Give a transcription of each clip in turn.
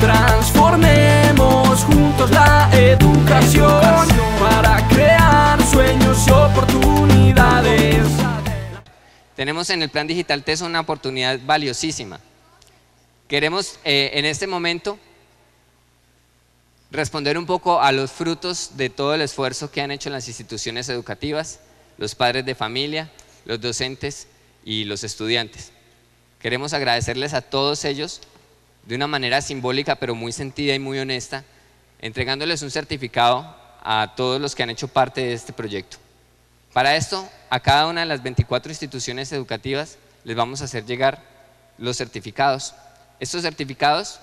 Transformemos juntos la educación para crear sueños y oportunidades. Tenemos en el Plan Digital TESO una oportunidad valiosísima. Queremos en este momento responder un poco a los frutos de todo el esfuerzo que han hecho las instituciones educativas, los padres de familia, los docentes y los estudiantes. Queremos agradecerles a todos ellos de una manera simbólica pero muy sentida y muy honesta, entregándoles un certificado a todos los que han hecho parte de este proyecto. Para esto, a cada una de las 24 instituciones educativas les vamos a hacer llegar los certificados. Estos certificados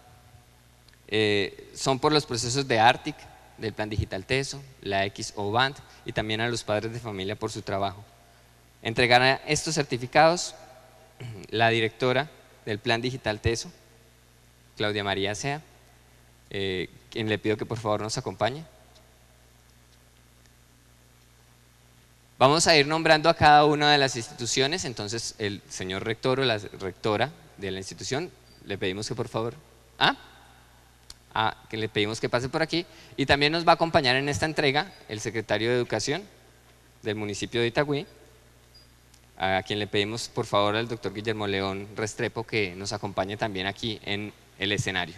son por los procesos de ARTIC, del Plan Digital TESO, la XO-Band y también a los padres de familia por su trabajo. Entregará estos certificados la directora del Plan Digital TESO, Claudia María Sea, quien le pido que por favor nos acompañe. Vamos a ir nombrando a cada una de las instituciones, entonces el señor rector o la rectora de la institución, le pedimos que por favor, que le pedimos que pase por aquí, y también nos va a acompañar en esta entrega el secretario de Educación del municipio de Itagüí, a quien le pedimos por favor al doctor Guillermo León Restrepo que nos acompañe también aquí en el escenario.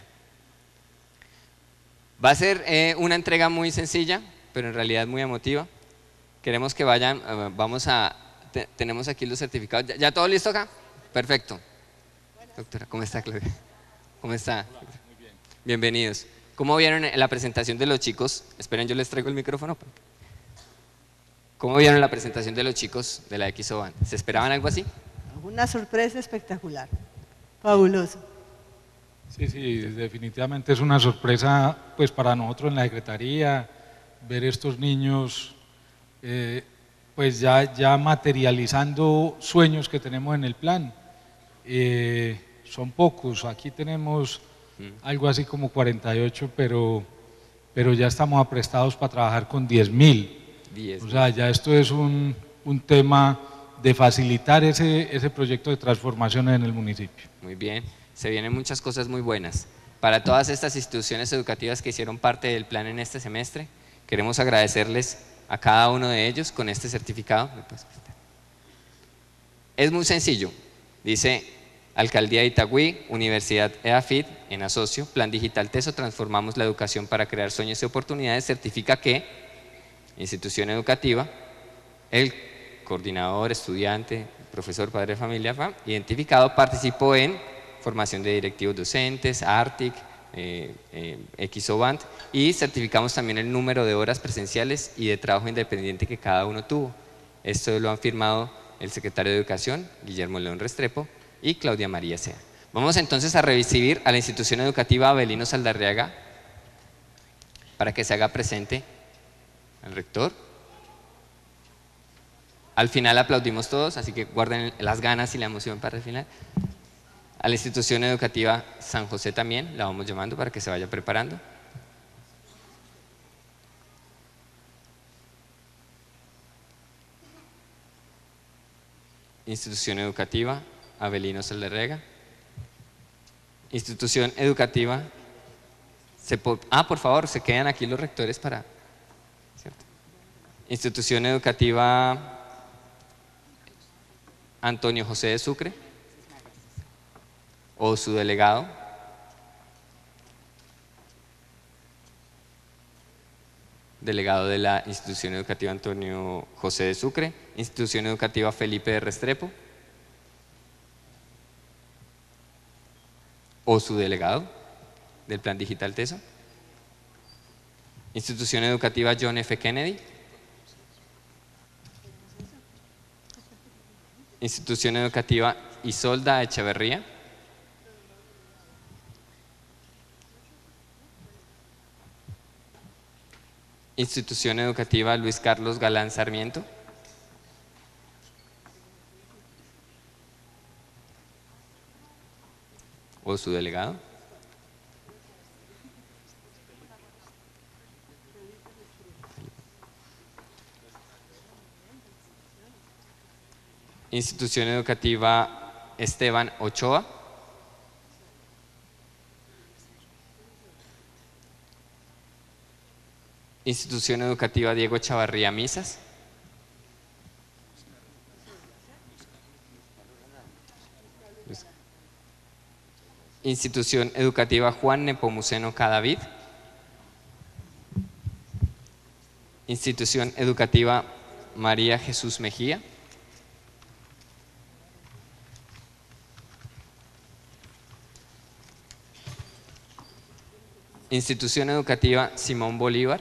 Va a ser una entrega muy sencilla, pero en realidad muy emotiva. Queremos que vayan, tenemos aquí los certificados. ¿Ya todo listo acá? Perfecto. Doctora, ¿cómo está, Claudia? ¿Cómo está? Muy bien. Bienvenidos. ¿Cómo vieron la presentación de los chicos? Esperen, yo les traigo el micrófono. ¿Cómo vieron la presentación de los chicos de la XO-Band? ¿Se esperaban algo así? Una sorpresa espectacular, fabuloso. Sí, definitivamente es una sorpresa pues para nosotros en la Secretaría ver estos niños pues ya materializando sueños que tenemos en el plan. Son pocos, aquí tenemos algo así como 48, pero ya estamos aprestados para trabajar con 10.000. O sea, ya esto es un tema de facilitar ese proyecto de transformación en el municipio. Muy bien, se vienen muchas cosas muy buenas. Para todas estas instituciones educativas que hicieron parte del plan en este semestre, queremos agradecerles a cada uno de ellos con este certificado. Es muy sencillo, dice Alcaldía de Itagüí, Universidad EAFIT, en asocio, Plan Digital TESO, transformamos la educación para crear sueños y oportunidades, certifica que institución educativa, el coordinador, estudiante, profesor, padre de familia, identificado, participó en formación de directivos docentes, ARTIC, XO-Band, y certificamos también el número de horas presenciales y de trabajo independiente que cada uno tuvo. Esto lo han firmado el secretario de Educación, Guillermo León Restrepo, y Claudia María Sea. Vamos entonces a recibir a la institución educativa Avelino Saldarriaga para que se haga presente al rector. Al final aplaudimos todos, así que guarden las ganas y la emoción para el final. A la institución educativa San José también, la vamos llamando para que se vaya preparando. Institución educativa Avelino Saldarriaga. Institución educativa, por favor, se quedan aquí los rectores para… ¿cierto? Institución educativa Antonio José de Sucre, o su delegado. Delegado de la institución educativa Antonio José de Sucre. Institución educativa Felipe de Restrepo, o su delegado del Plan Digital TESO. Institución educativa John F. Kennedy. Institución educativa Isolda Echeverría. Institución educativa Luis Carlos Galán Sarmiento. O su delegado. Institución educativa Esteban Ochoa. Institución Educativa Diego Chavarría Misas. Institución Educativa Juan Nepomuceno Cadavid. Institución Educativa María Jesús Mejía. Institución Educativa Simón Bolívar.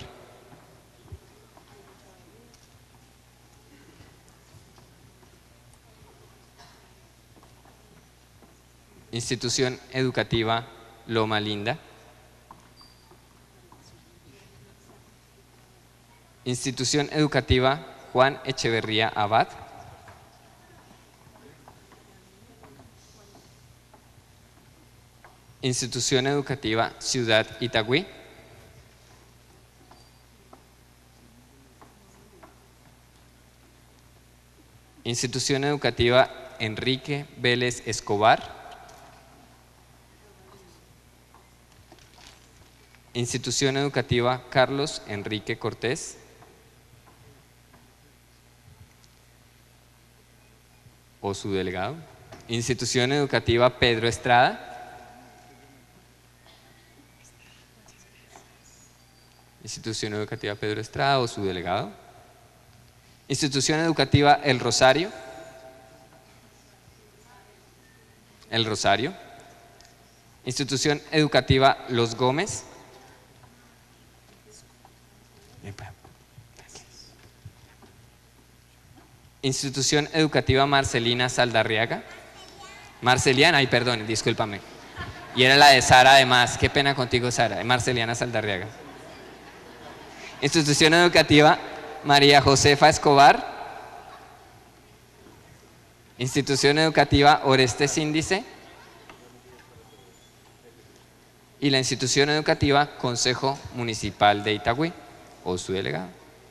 Institución Educativa Loma Linda. Institución Educativa Juan Echeverría Abad. Institución Educativa Ciudad Itagüí. Institución Educativa Enrique Vélez Escobar. Institución Educativa Carlos Enrique Cortés. O su delegado. Institución Educativa Pedro Estrada. Institución Educativa Pedro Estrada o su delegado. Institución Educativa El Rosario. El Rosario. Institución Educativa Los Gómez. Institución Educativa Marcelina Saldarriaga. Marceliana, ay perdón, discúlpame. Y era la de Sara además, qué pena contigo Sara, Marceliana Saldarriaga. Institución Educativa María Josefa Escobar. Institución Educativa Orestes Índice. Y la Institución Educativa Consejo Municipal de Itagüí, o su delegado.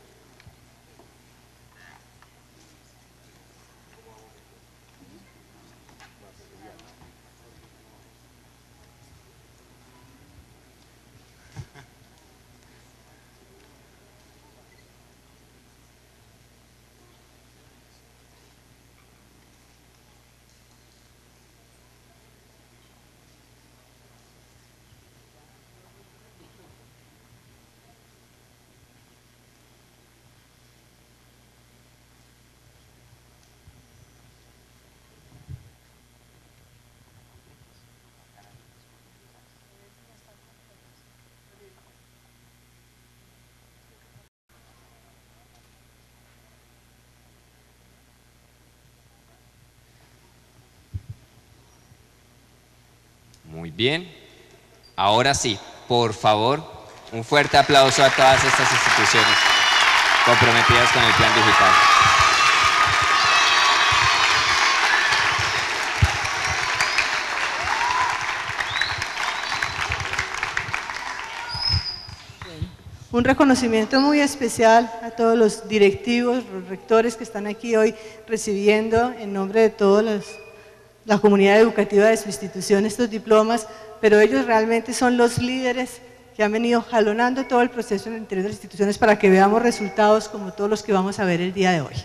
Muy bien. Ahora sí, por favor, un fuerte aplauso a todas estas instituciones comprometidas con el plan digital. Un reconocimiento muy especial a todos los directivos, los rectores que están aquí hoy recibiendo en nombre de toda la comunidad educativa de su institución estos diplomas, pero ellos realmente son los líderes que han venido jalonando todo el proceso en el interior de las instituciones para que veamos resultados como todos los que vamos a ver el día de hoy.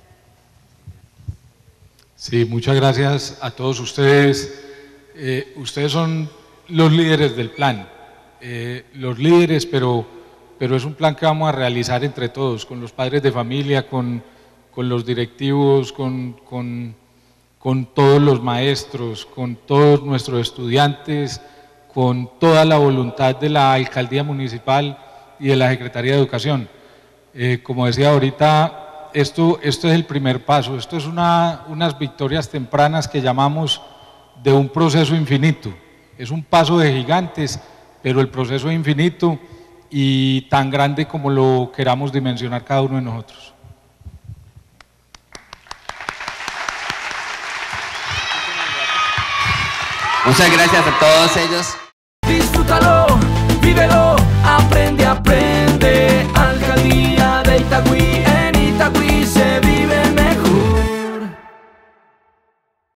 Sí, muchas gracias a todos ustedes. Ustedes son los líderes del plan, los líderes, pero es un plan que vamos a realizar entre todos, con los padres de familia, con los directivos, con todos los maestros, con todos nuestros estudiantes, con toda la voluntad de la Alcaldía Municipal y de la Secretaría de Educación. Como decía ahorita, esto es el primer paso, esto es unas victorias tempranas que llamamos de un proceso infinito. Es un paso de gigantes, pero el proceso es infinito y tan grande como lo queramos dimensionar cada uno de nosotros. Muchas gracias a todos ellos. Disfrútalo, vívelo, aprende, Alcaldía de Itagüí.